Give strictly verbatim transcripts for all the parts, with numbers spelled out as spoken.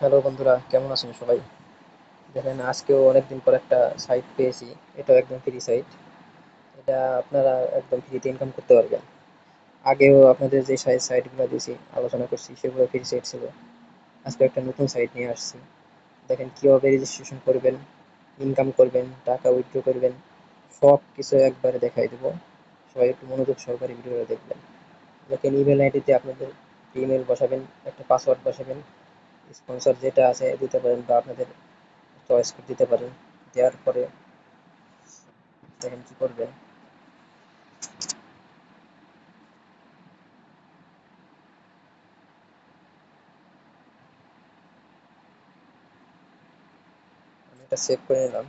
Hello বন্ধুরা, কেমন আছেন সবাই? দেখেন, আজকেও অনেকদিন পর একটা সাইট পেয়েছি। এটাও একদম ফ্রি সাইট। এটা আপনারা একদম ফ্রিতে ইনকাম করতে পারবেন। আগেও আপনাদের যে সাইট সাইটগুলো দিয়েছি, আলোচনা করছি, সেগুলো ফ্রি সাইট ছিল। আজকে একটা নতুন সাইট নিয়ে আসছি। দেখেন কিভাবে রেজিস্ট্রেশন করবেন, ইনকাম করবেন, টাকা উইথড্র করবেন, সব কিছু একবারে দেখাই দেবো। সবাই একটু মনোযোগ সহকারে ভিডিওটা দেখবেন। দেখেন, ইমেল আইডিতে আপনাদের ইমেল বসাবেন, একটা পাসওয়ার্ড বসাবেন, স্পন্সর যেটা আছে দিতে পারেন বা আপনাদের চয়েস দিতে পারেন। দেওয়ার পরে দেখেন কি করবেন। আমি এটা সেভ করে নিলাম,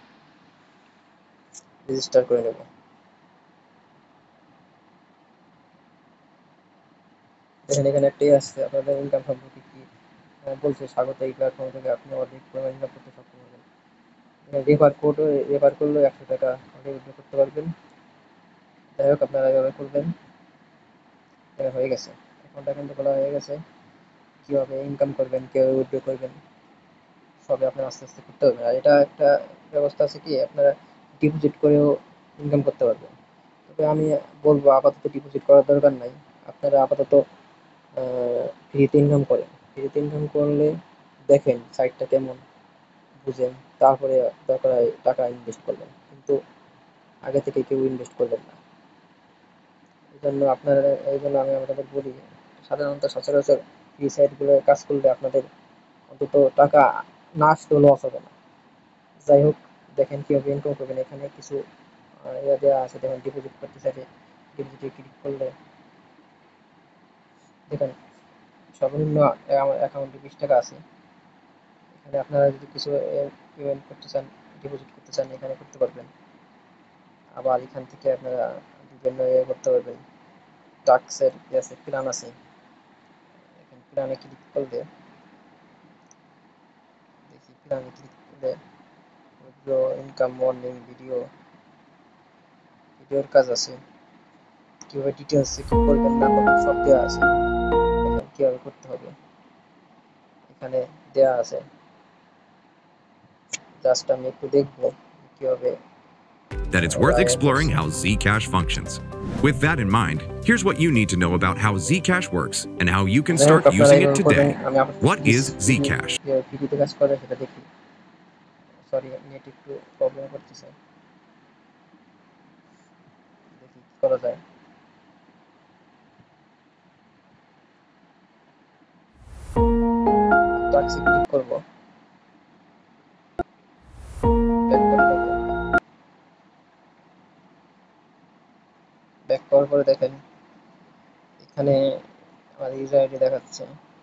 রেজিস্টার করে নেব। দেখেন, এখানে একটাই আসছে আপনাদের ইনকাম সম্পর্কে কি আহ, বলছে, স্বাগত, এই প্ল্যাটফর্ম থেকে আপনি অধিক পরিমাণ ইনকাম করতে সক্ষম হবেন। রেফার কোড, রেফার করলেও একশো টাকা উইথড্র করতে পারবেন। যাই হোক, আপনারা এভাবে করবেন। এটা হয়ে গেছে, অ্যাকাউন্টটা কিন্তু খোলা হয়ে গেছে। কীভাবে ইনকাম করবেন, কীভাবে উইথড্র করবেন, সবে আপনার আস্তে আস্তে করতে হবে। আর এটা একটা ব্যবস্থা আছে কি, আপনারা ডিপোজিট করেও ইনকাম করতে পারবেন। তবে আমি বলবো আপাতত ডিপোজিট করার দরকার নাই। আপনারা আপাতত ফ্রিতে ইনকাম করেন। ফ্রিতে ইনকাম করলে দেখেন সাইটটা কেমন, বুঝেন, তারপরে দরকার হয় টাকা ইনভেস্ট করবেন, কিন্তু আগে থেকে কেউ ইনভেস্ট করবেন না। এই জন্য আপনারা, এই জন্য আমি আপনাদের বলি, সাধারণত সচরাচর ফ্রি সাইটগুলো কাজ করলে আপনাদের অন্তত টাকা না আসলেও লস হবে না। যাই হোক, দেখেন কীভাবে ইনকাম করবেন। এখানে কিছু আহ, ইয়ে দেওয়া আছে, দেখেন ডিপোজিট করতে চাইলে ডিপোজিটে ক্লিক করলে দেখেন সর্বনিম্ন আমার অ্যাকাউন্টে বিশ টাকা আছে। এখানে আপনারা যদি কিছু পেমেন্ট করতে চান, ডিপোজিট করতে চান, এখানে করতে পারবেন। আবার এখান থেকে আপনারা বিভিন্ন ইয়ে করতে পারবেন। টাক্সের আছে, প্ল্যান আছে। এখানে প্ল্যানে ক্লিক করলে দেখি, প্ল্যানে ক্লিক করলে উইথড্র, ইনকাম, মর্নিং ভিডিও, ভিডিওর কাজ আছে, কীভাবে ডিটেলসে কী করবেন না করবেন সব দেওয়া আছে। দেখেন কীভাবে করতে হবে, এখানে দেওয়া আছে। জাস্ট আমি একটু দেখবো কীভাবে That it's ওরা worth ইয়ে exploring করছে। how Zcash functions. With that in mind, here's what you need to know about how Zcash works and how you can যাই হোক, start আপনারা using it এইভাবে করবেন। today. আমি আপাতত What free is free Zcash? ফ্রিতে কাজ করে সেটা দেখি। সরি, নেট একটু প্রবলেম করতেছে, দেখি কি করা যায়। টাক্সে ক্লিক করবো, ব্যাক করে নেবো। ব্যাক করার পরে দেখেন এখানে আমার ইউজার আইডি দেখাচ্ছে।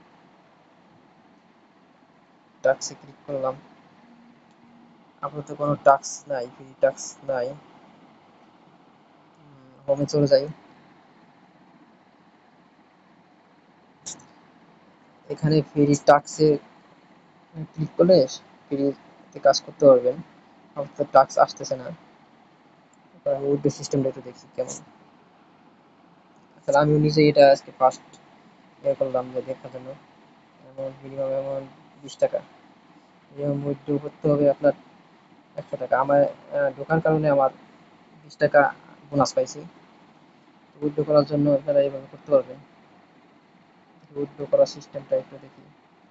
টাক্সে ক্লিক করলাম, আপাতত কোনো টাক্স নাই, ফ্রি টাক্স নাই। হোমে চলে যাই। এখানে ফ্রি টাক্সে ক্লিক করলে ফ্রিতে কাজ করতে পারবেন। আপাতত টাক্স আসতেছে না। আমি উইথড্র সিস্টেমটা একটু দেখি কেমন। আসলে আমি নিজে এটা আজকে ফার্স্ট ইয়ে করলাম যে দেখার জন্য। অ্যামাউন্ট মিনিমাম অ্যামাউন্ট বিশ টাকা। মিনিমাম উইথড্র করতে হবে আপনার একশো টাকা। আমার আহ, ঢোকার কারণে আমার বিশ টাকা বোনাস পাইছি। উইথড্র করার জন্য আপনারা এইভাবে করতে পারবেন। উইথড্র করার সিস্টেমটা একটু দেখি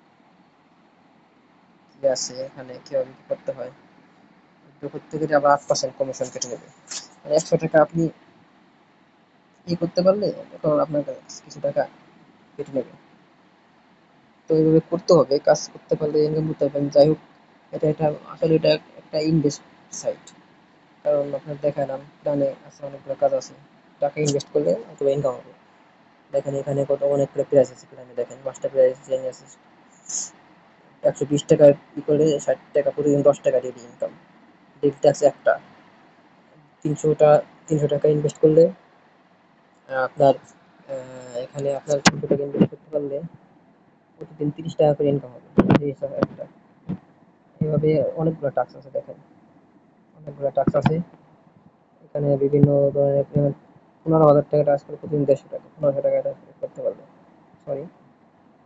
কি আছে এখানে, কীভাবে কী করতে হয়। উইথড্র করতে গেলে আবার আট পার্সেন্ট কমিশন কেটে নেবে। মানে একশো টাকা আপনি ই করতে পারলে তখন আপনার কাছে কিছু টাকা কেটে নেবে। তো এইভাবে করতে হবে, কাজ করতে পারলে ইনকাম করতে পারবেন। যাই হোক, এটা এটা আসলে এটা একটা ইনভেস্ট সাইট। কারণ আপনার দেখালাম প্ল্যানে আছে, অনেকগুলো কাজ আছে। টাকা ইনভেস্ট করলে অথবা ইনকাম হবে। দেখেন এখানে কত অনেকগুলো প্রাইস আছে প্ল্যানে। দেখেন পাঁচটা প্রাইস চেঞ্জ আছে। একশো বিশ টাকা ই করে ষাট টাকা, প্রতিদিন দশ টাকা ডেলি ইনকাম। ডেলি ট্যাক্স একটা, তিনশোটা তিনশো টাকা ইনভেস্ট করলে আহ, আপনার আহ, এখানে আপনার তিনশো টাকা ইনভেস্ট করতে পারলে প্রতিদিন তিরিশ টাকা করে ইনকাম হবে। এই হিসাব একটা। এভাবে অনেকগুলো টাস্ক আছে, দেখেন অনেকগুলো টাস্ক আছে। এখানে বিভিন্ন ধরনের পেমেন্ট। পনেরো হাজার টাকা টাস্ক করে প্রতিদিন দেড়শো টাকা, পনেরোশো টাকা টাস্ক করতে পারবে। সরি,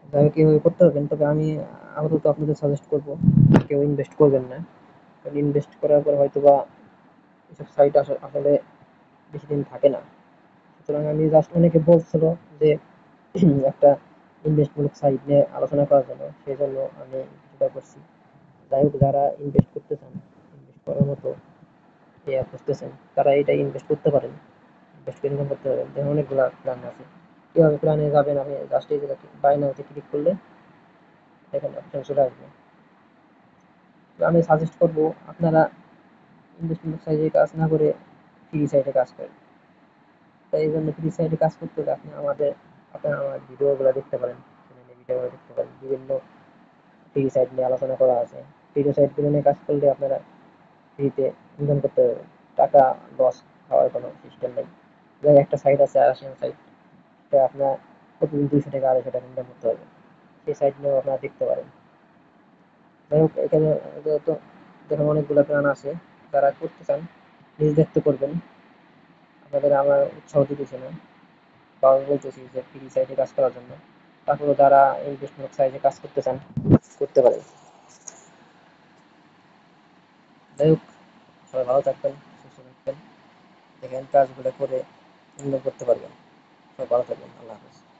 যাই হোক এভাবে করতে পারবেন। তবে আমি আপাতত আপনাদের সাজেস্ট করব কেউ ইনভেস্ট করবেন না। কারণ ইনভেস্ট করার পর হয়তো বা এসব সাইট আসলে বেশি দিন থাকে না। সুতরাং আমি জাস্ট অনেকে বলছিল যে একটা ইনভেস্টমূলক সাইট নিয়ে আলোচনা করার জন্য, সেই জন্য আমি কিছুটা করছি। যাই হোক যারা ইনভেস্ট করতে চান, ইনভেস্ট করার মতো ইয়া খুঁজতেছেন, তারা এটাই ইনভেস্ট করতে পারেন। ইনভেস্ট করে ইনকাম করতে পারেন। দেখেন অনেকগুলা প্ল্যান আছে। কিভাবে প্ল্যানে যাবেন, আপনি জাস্ট এই জায়গায় বাই নাওতে ক্লিক করলে এখানে অপশন চলে আসবে। তো আমি সাজেস্ট করব আপনারা ইনভেস্টমেন্ট সাইটে কাজ না করে ফ্রি সাইটে কাজ করেন। তাই এই জন্য ফ্রি সাইটে কাজ করতে হলে আপনি আমাদের আপনারা আমার ভিডিওগুলো দেখতে পারেন, চ্যানেলে ভিডিওগুলো দেখতে পারেন। বিভিন্ন ফ্রি সাইট নিয়ে আলোচনা করা আছে। ফ্রি সাইটগুলো নিয়ে কাজ করলে আপনারা ফ্রিতে ইনকাম করতে পারবেন। টাকা লস হওয়ার কোনো সিস্টেম নেই। যেমন একটা সাইট আছে আরাসিয়ান সাইট, সেটা আপনার প্রতিদিন দুইশো টাকা আড়াইশো টাকা ইনকাম করতে পারবেন। সেই সাইট নিয়েও আপনারা দেখতে পারেন। যাই হোক এখানে তো দেখুন অনেকগুলো প্ল্যান আছে। যারা করতে চান নিজ দায়িত্ব করবেন। আপনাদের আমার উৎসাহ দিতেছি না, কারণ বলতেছি যে ফ্রি সাইটে কাজ করার জন্য। তারপরে যারা ইনভেস্টমেন্ট সাইটে কাজ করতে চান করতে পারেন। যাই হোক সবাই ভালো থাকবেন, সুস্থ থাকবেন। দেখেন কাজগুলো করে ইনকাম করতে পারবেন। সবাই ভালো থাকবেন। আল্লাহ হাফেজ।